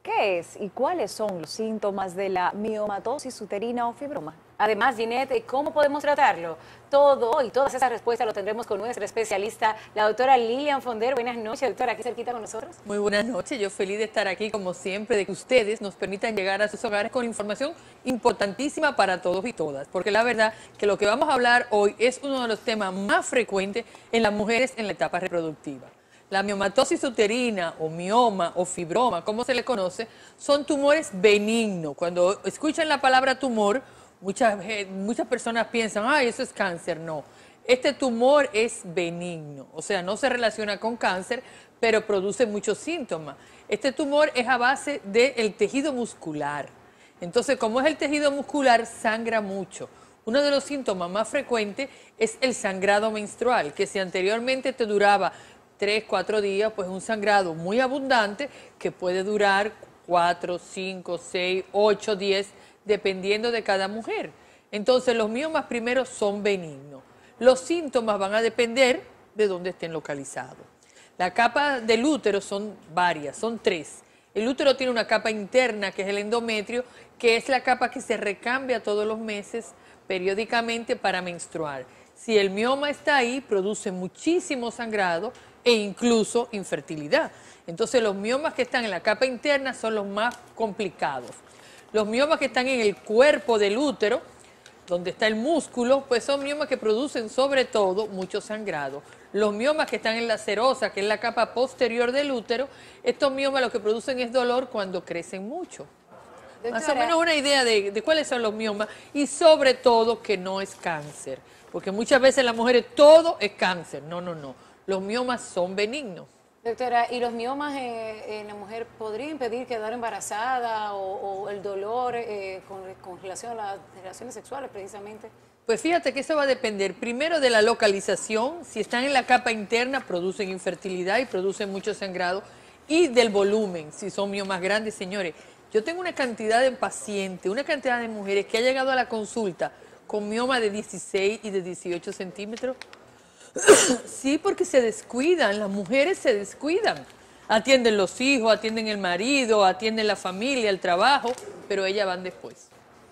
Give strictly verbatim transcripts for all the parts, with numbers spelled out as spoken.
¿Qué es y cuáles son los síntomas de la miomatosis uterina o fibroma? Además, Ginette, ¿cómo podemos tratarlo? Todo y todas esas respuestas lo tendremos con nuestra especialista, la doctora Lilian Fonder. Buenas noches, doctora, aquí cerquita con nosotros. Muy buenas noches, yo feliz de estar aquí como siempre, de que ustedes nos permitan llegar a sus hogares con información importantísima para todos y todas, porque la verdad que lo que vamos a hablar hoy es uno de los temas más frecuentes en las mujeres en la etapa reproductiva. La miomatosis uterina o mioma o fibroma, como se le conoce, son tumores benignos. Cuando escuchan la palabra tumor, muchas, muchas personas piensan, ay, eso es cáncer. No, este tumor es benigno, o sea, no se relaciona con cáncer, pero produce muchos síntomas. Este tumor es a base del tejido muscular. Entonces, como es el tejido muscular, sangra mucho. Uno de los síntomas más frecuentes es el sangrado menstrual, que si anteriormente te duraba tres, cuatro días, pues un sangrado muy abundante que puede durar cuatro, cinco, seis, ocho, diez, dependiendo de cada mujer. Entonces, los miomas primero son benignos. Los síntomas van a depender de dónde estén localizados. La capa del útero son varias, son tres. El útero tiene una capa interna, que es el endometrio, que es la capa que se recambia todos los meses periódicamente para menstruar. Si el mioma está ahí, produce muchísimo sangrado e incluso infertilidad. Entonces, los miomas que están en la capa interna son los más complicados. Los miomas que están en el cuerpo del útero, donde está el músculo, pues son miomas que producen sobre todo mucho sangrado. Los miomas que están en la serosa, que es la capa posterior del útero, estos miomas lo que producen es dolor cuando crecen mucho. Doctora, más o menos una idea de, de cuáles son los miomas y sobre todo que no es cáncer, porque muchas veces las mujeres todo es cáncer. No, no, no. Los miomas son benignos. Doctora, ¿y los miomas eh, en la mujer podrían impedir quedar embarazada o, o el dolor eh, con, con relación a las relaciones sexuales precisamente? Pues fíjate que eso va a depender primero de la localización. Si están en la capa interna, producen infertilidad y producen mucho sangrado, y del volumen, si son miomas grandes. Señores, yo tengo una cantidad de pacientes, una cantidad de mujeres que ha llegado a la consulta con mioma de dieciséis y de dieciocho centímetros. Sí, porque se descuidan, las mujeres se descuidan. Atienden los hijos, atienden el marido, atienden la familia, el trabajo, pero ellas van después.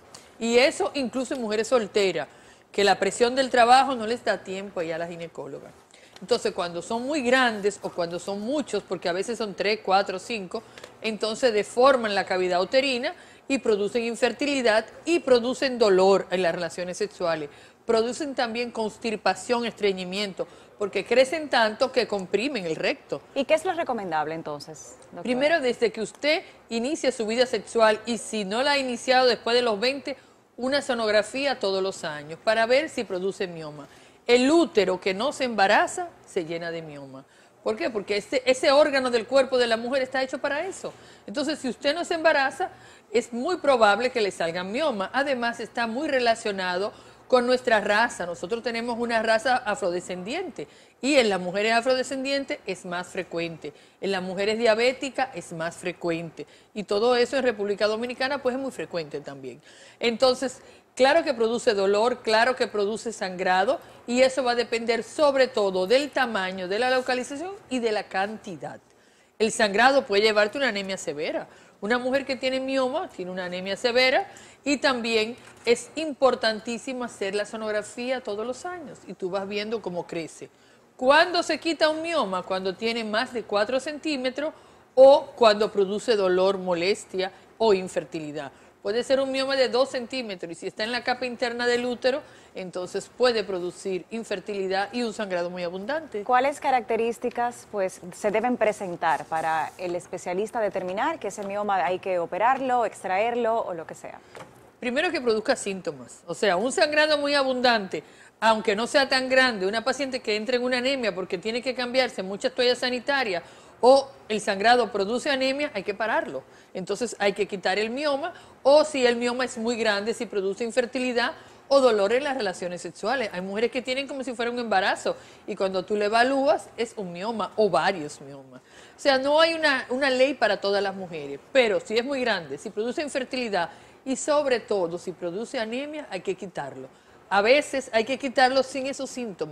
Y eso incluso en mujeres solteras, que la presión del trabajo no les da tiempo allá a la ginecóloga. Entonces, cuando son muy grandes o cuando son muchos, porque a veces son tres, cuatro, cinco, entonces deforman la cavidad uterina y producen infertilidad y producen dolor en las relaciones sexuales. Producen también constipación, estreñimiento, porque crecen tanto que comprimen el recto. ¿Y qué es lo recomendable entonces, doctora? Primero, desde que usted inicia su vida sexual, y si no la ha iniciado después de los veinte, una sonografía todos los años para ver si produce mioma. El útero que no se embaraza se llena de mioma. ¿Por qué? Porque ese, ese órgano del cuerpo de la mujer está hecho para eso. Entonces, si usted no se embaraza, es muy probable que le salgan mioma. Además, está muy relacionado con nuestra raza. Nosotros tenemos una raza afrodescendiente y en las mujeres afrodescendientes es más frecuente, en las mujeres diabéticas es más frecuente, y todo eso en República Dominicana pues es muy frecuente también. Entonces, claro que produce dolor, claro que produce sangrado, y eso va a depender sobre todo del tamaño, de la localización y de la cantidad. El sangrado puede llevarte a una anemia severa. Una mujer que tiene mioma tiene una anemia severa, y también es importantísimo hacer la sonografía todos los años y tú vas viendo cómo crece. ¿Cuándo se quita un mioma? Cuando tiene más de cuatro centímetros o cuando produce dolor, molestia o infertilidad. Puede ser un mioma de dos centímetros y si está en la capa interna del útero, entonces puede producir infertilidad y un sangrado muy abundante. ¿Cuáles características pues se deben presentar para el especialista determinar que ese mioma hay que operarlo, extraerlo o lo que sea? Primero, que produzca síntomas, o sea, un sangrado muy abundante, aunque no sea tan grande, una paciente que entre en una anemia porque tiene que cambiarse muchas toallas sanitarias o el sangrado produce anemia, hay que pararlo. Entonces hay que quitar el mioma, o si el mioma es muy grande, si produce infertilidad o dolor en las relaciones sexuales. Hay mujeres que tienen como si fuera un embarazo y cuando tú le evalúas es un mioma o varios miomas. O sea, no hay una, una ley para todas las mujeres, pero si es muy grande, si produce infertilidad y sobre todo si produce anemia, hay que quitarlo. A veces hay que quitarlo sin esos síntomas,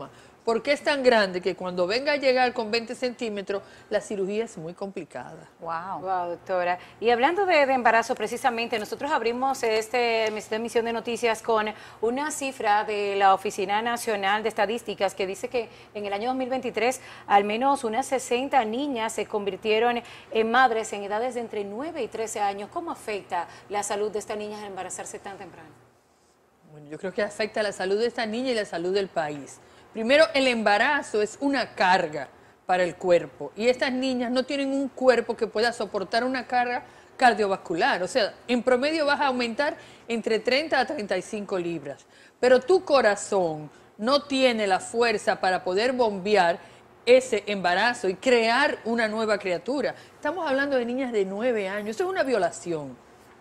porque es tan grande que cuando venga a llegar con veinte centímetros, la cirugía es muy complicada. Wow. Wow, doctora. Y hablando de, de embarazo, precisamente, nosotros abrimos este, esta emisión de noticias con una cifra de la Oficina Nacional de Estadísticas que dice que en el año dos mil veintitrés al menos unas sesenta niñas se convirtieron en madres en edades de entre nueve y trece años. ¿Cómo afecta la salud de estas niñas al embarazarse tan temprano? Bueno, yo creo que afecta la salud de esta niña y la salud del país. Primero, el embarazo es una carga para el cuerpo y estas niñas no tienen un cuerpo que pueda soportar una carga cardiovascular. O sea, en promedio vas a aumentar entre treinta a treinta y cinco libras, pero tu corazón no tiene la fuerza para poder bombear ese embarazo y crear una nueva criatura. Estamos hablando de niñas de nueve años, eso es una violación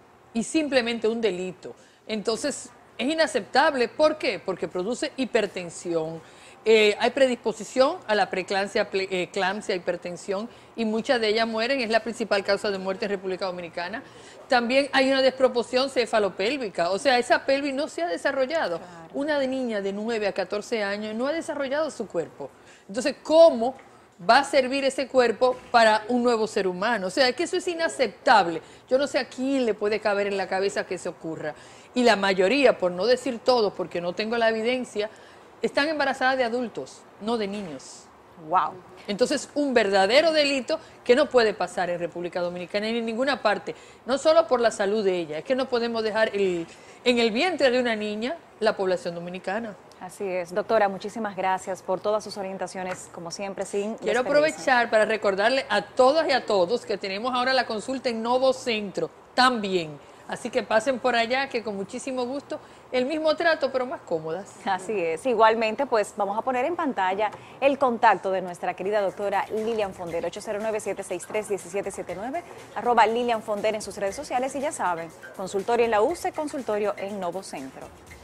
y simplemente un delito. Entonces, es inaceptable. ¿Por qué? Porque produce hipertensión. Eh, hay predisposición a la preeclampsia, ple, eh, eclampsia, hipertensión, y muchas de ellas mueren, es la principal causa de muerte en República Dominicana. También hay una desproporción cefalopélvica, o sea, esa pelvis no se ha desarrollado. Claro. Una de niña de nueve a catorce años no ha desarrollado su cuerpo. Entonces, ¿cómo va a servir ese cuerpo para un nuevo ser humano? O sea, es que eso es inaceptable. Yo no sé a quién le puede caber en la cabeza que eso ocurra. Y la mayoría, por no decir todos, porque no tengo la evidencia, están embarazadas de adultos, no de niños. Wow. Entonces, un verdadero delito que no puede pasar en República Dominicana ni en ninguna parte, no solo por la salud de ella, es que no podemos dejar el, en el vientre de una niña la población dominicana. Así es. Doctora, muchísimas gracias por todas sus orientaciones, como siempre, sin Quiero despedirse. aprovechar para recordarle a todas y a todos que tenemos ahora la consulta en Novo Centro también. Así que pasen por allá, que con muchísimo gusto, el mismo trato, pero más cómodas. Así es. Igualmente, pues vamos a poner en pantalla el contacto de nuestra querida doctora Lilian Fonder, ocho cero nueve, siete seis tres, uno siete siete nueve, arroba Lilian Fonder en sus redes sociales y ya saben, consultorio en la U C E, consultorio en Novo Centro.